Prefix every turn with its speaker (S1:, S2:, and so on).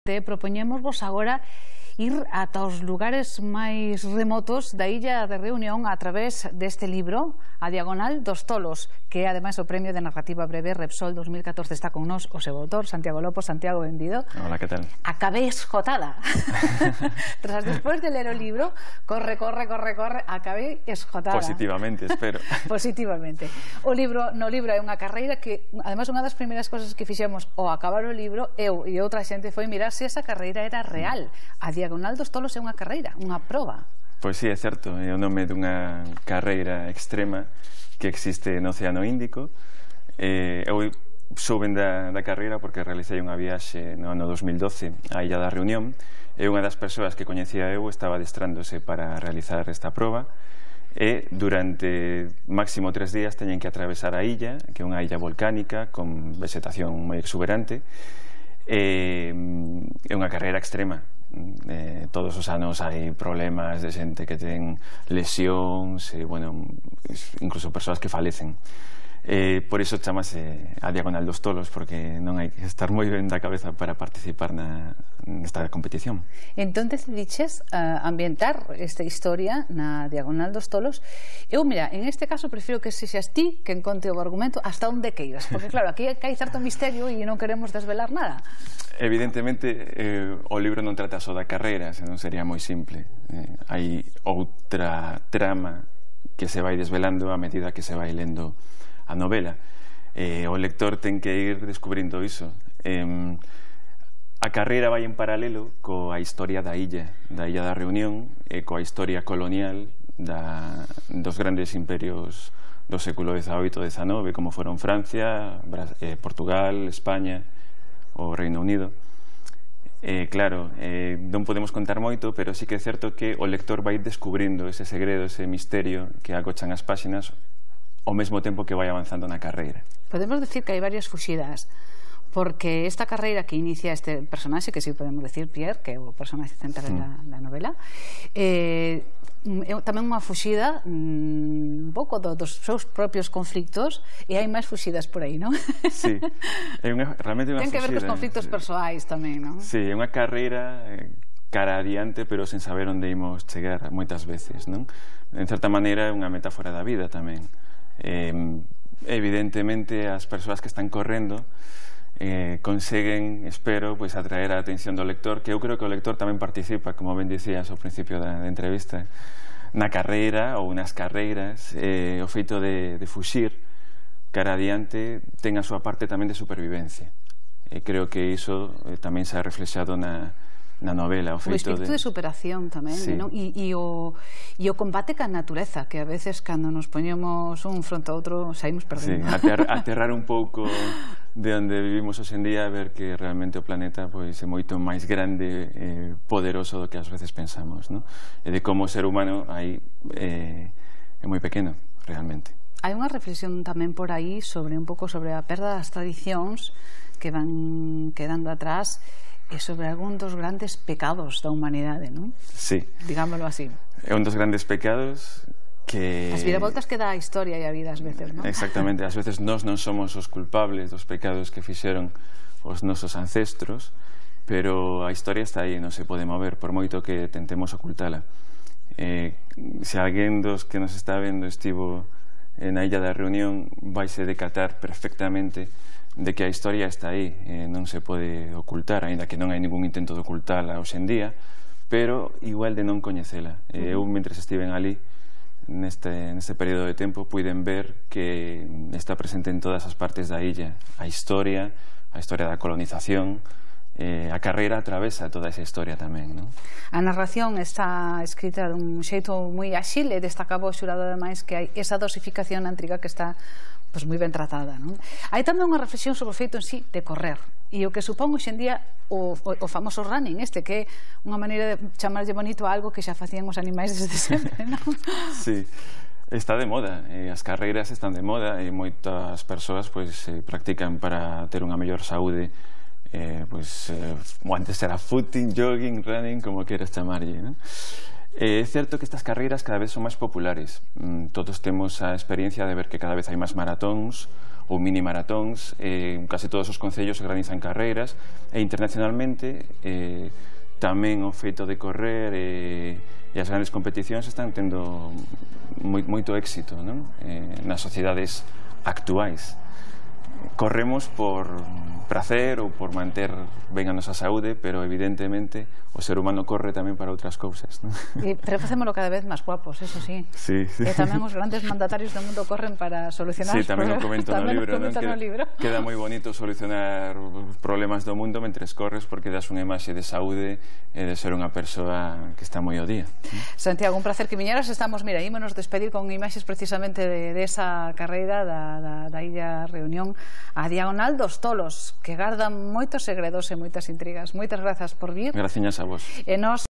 S1: propoñémosvos agora ir ata os lugares máis remotos da illa de Reunión a través deste libro, A Diagonal dos Tolos, que é ademais o Premio de Narrativa Breve Repsol 2014. Está con nós o seu autor, Santiago Lopo. Santiago, benvido.
S2: Hola, que tal?
S1: Acabei esgotada. Tras despois de ler o libro, corre, acabei esgotada.
S2: Positivamente, espero.
S1: Positivamente. No libro é unha carreira que, ademais, unha das primeiras cosas que fixemos ao acabar o libro, eu e outra xente, foi mirar se esa carreira era real. A Diagonal dos Tolos é unha carreira, unha proba.
S2: Pois sí, é certo, é o nome dunha carreira extrema que existe no Océano Índico. Eu souben da carreira porque realicei unha viaxe no ano 2012 á Illa da Reunión, e unha das persoas que coñecía eu estaba adestrándose para realizar esta proba, e durante máximo 3 días teñen que atravesar a illa, que é unha illa volcánica con vegetación moi exuberante. É unha carreira extrema. Todos os anos hai problemas de xente que ten lesións, incluso persoas que falecen. Por iso chamase A Diagonal dos Tolos, porque non hai que estar moi ben da cabeza para participar nesta competición.
S1: Entón decidiches ambientar esta historia na Diagonal dos Tolos. Eu, mira, en este caso prefiro que sexas ti que encontre o argumento hasta onde queiras, porque claro, aquí hai certo misterio e non queremos desvelar nada.
S2: Evidentemente, o libro non trata só da carreira, senón sería moi simple. Hai outra trama que se vai desvelando a medida que se vai lendo a novela. O lector ten que ir descubrindo iso. A carreira vai en paralelo coa historia da illa da Reunión, e coa historia colonial dos grandes imperios do século XVIII e XIX, como foron Francia, Portugal, España, o Reino Unido. Claro, non podemos contar moito, pero sí que é certo que o lector vai descubrindo ese segredo, ese misterio que agochan as páxinas ao mesmo tempo que vai avanzando na carreira.
S1: Podemos decir que hai varias fuxidas, porque esta carreira que inicia este personaxe, que si podemos decir Pierre, que é o personaxe central da novela, é tamén unha fuxida un pouco dos seus propios conflictos, e hai máis fuxidas por aí, non?
S2: Sí, realmente unha fuxida.
S1: Ten que ver cos conflictos persoais tamén, non?
S2: Sí, é unha carreira cara adiante, pero sen saber onde imos chegar moitas veces, non? En certa maneira é unha metáfora da vida tamén. Evidentemente as persoas que están correndo conseguen, espero, atraer a atención do lector, que eu creo que o lector tamén participa, como ben dicías ao principio da entrevista, na carreira ou nas carreiras. O feito de fuxir cara adiante ten a súa parte tamén de supervivencia, e creo que iso tamén se ha reflexado na novela, o feito
S1: de superación tamén,
S2: sí.
S1: Non? E o combate ca natureza, que a veces cando nos poñemos un fronte a outro saímos perdendo.
S2: Sí, aterrar un pouco de onde vivimos hoxe en día, a ver que realmente o planeta é moito máis grande e poderoso do que ás veces pensamos, non? E de como o ser humano aí é moi pequeno, realmente.
S1: Hai unha reflexión tamén por aí sobre un pouco sobre a perda das tradicións que van quedando atrás, e sobre algún dos grandes pecados da humanidade, non?
S2: Sí.
S1: Digámoslo así.
S2: É un dos grandes pecados que...
S1: As viravoltas que dá a historia e a vida ás veces, non?
S2: Exactamente, ás veces nós non somos os culpables dos pecados que fixeron os nosos ancestros, pero a historia está aí, non se pode mover, por moito que tentemos ocultala. Se alguén dos que nos está vendo estivo na Illa da Reunión, vaise decatar perfectamente de que a historia está aí, non se pode ocultar, aínda que non hai ningún intento de ocultala hoxe en día, pero igual de non coñecela. Eu, mentre estiven ali neste período de tempo, puiden ver que está presente en todas as partes da illa a historia da colonización. A carreira atravesa toda esa historia tamén, non?
S1: A narración está escrita dun xeito moi áxil, e destacaba o xurado ademais que hai esa dosificación na intriga que está moi ben tratada, non? Hai tamén unha reflexión sobre o feito en sí de correr, e o que supón hoxe en día o famoso running, que é unha maneira de chamarlle bonito a algo que xa facían os animais desde sempre, non?
S2: Sí, está de moda, as carreiras están de moda, e moitas persoas practican para ter unha mellor saúde. Antes era footing, jogging, running, como queras chamarlle, non? É certo que estas carreiras cada vez son máis populares. Todos temos a experiencia de ver que cada vez hai máis maratóns ou mini maratóns, case todos os concellos organizan carreiras, e internacionalmente tamén o feito de correr e as grandes competicións están tendo moito éxito, non? Nas sociedades actuais. Corremos por pracer ou por manter ben a nosa saúde, pero evidentemente o ser humano corre tamén para outras cousas, non?
S1: Pero facémolo cada vez máis guapos, eso sí.
S2: Sí, sí.
S1: E tamén os grandes mandatarios do mundo corren para solucionar
S2: os problemas. Sí, tamén o comento no libro, non?
S1: Queda
S2: moi bonito solucionar os problemas do mundo mentres corres, porque das unha imaxe de saúde e de ser unha persoa que está moi ao día.
S1: Santiago, un placer que viñeras. Estamos, mira, ímonos despedir con imaxes precisamente de esa carreira da Illa Reunión, a diagonal dos Tolos, que gardan moitos segredos e moitas intrigas. Moitas grazas por vir.
S2: Graciñas a vos.
S1: E nós